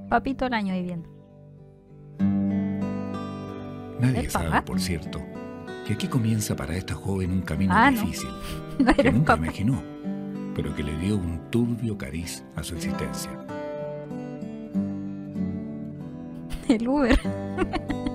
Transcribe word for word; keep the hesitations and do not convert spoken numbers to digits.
Papito el año viviendo. Nadie ¿Es sabe, papá? por cierto, que aquí comienza para esta joven un camino Ah, no. difícil, No que eres nunca papá. imaginó, pero que le dio un turbio cariz a su existencia. El Uber.